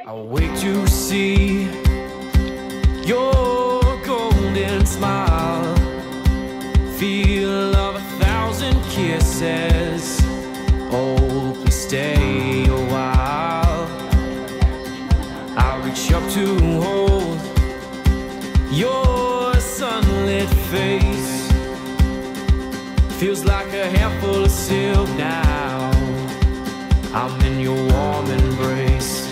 I wait to see your golden smile, feel of 1,000 kisses. Oh, please stay a while. I reach up to hold your sunlit face. Feels like a handful of silk now. I'm in your warm embrace.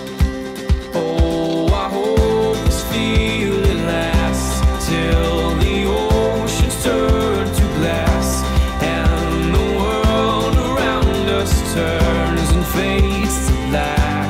Oh, I hope this feeling lasts till the oceans turn to glass and the world around us turns and fades to black.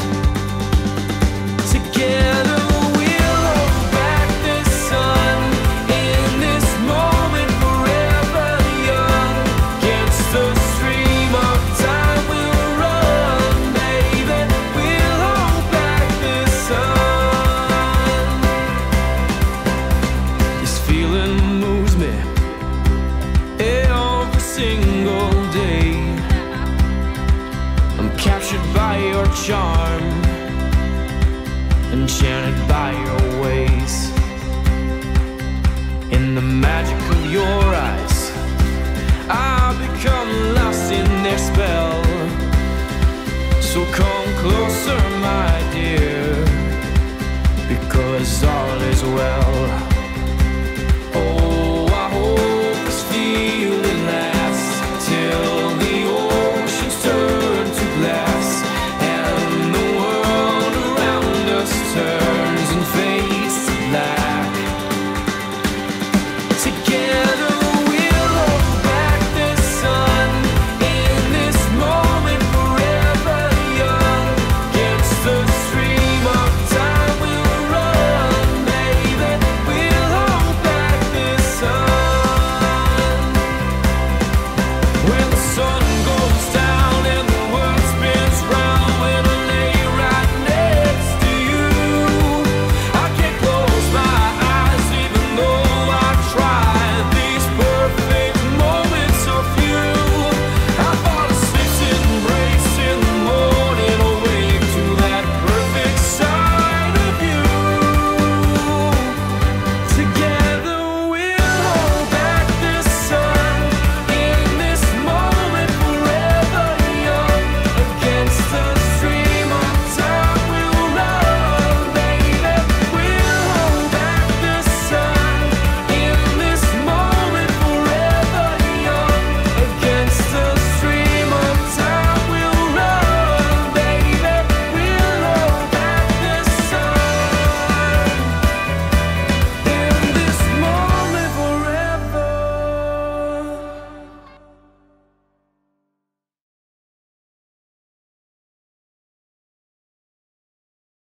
Together we'll hold back the sun in this moment, forever young. Against the stream of time we'll run, baby. We'll hold back the sun. This feeling moves me every single day. I'm captured by your charm, enchanted by your ways. In the magic of your eyes, I've become lost in their spell. So come closer, my dear.